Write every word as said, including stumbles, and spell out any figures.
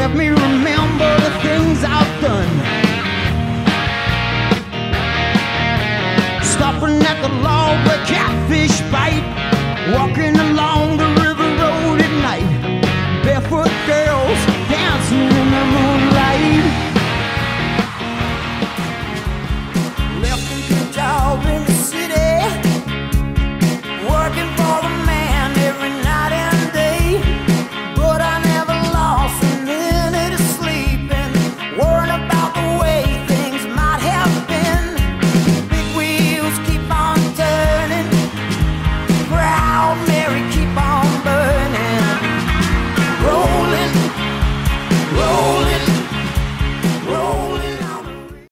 Let me remember the things I've done. Stopping at the log where catfish bite, walking